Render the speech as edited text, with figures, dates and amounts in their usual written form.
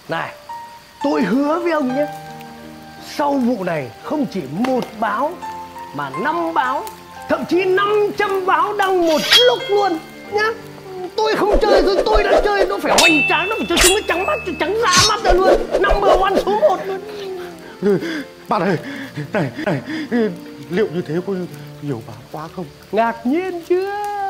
Này, tôi hứa với ông nhé, sau vụ này không chỉ một báo mà 5 báo, thậm chí 500 báo đăng một lúc luôn nhá. Tôi không chơi rồi, tôi đã chơi nó phải hoành tráng, nó phải cho chúng nó trắng mắt, trắng da mắt ra luôn. Number one số 1 luôn. Bạn ơi, này, liệu như thế có nhiều báo quá không? Ngạc nhiên chưa?